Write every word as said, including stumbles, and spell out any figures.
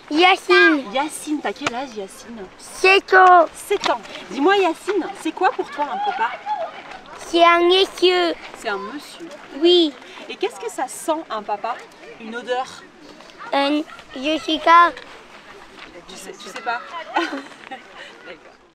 Yacine. Yacine, t'as quel âge Yacine? sept ans. sept ans. Dis-moi Yacine, c'est quoi pour toi un papa? C'est un monsieur. C'est un monsieur. Oui. Et qu'est-ce que ça sent un papa? Une odeur? Un, je sais pas. Tu sais, tu sais pas? D'accord.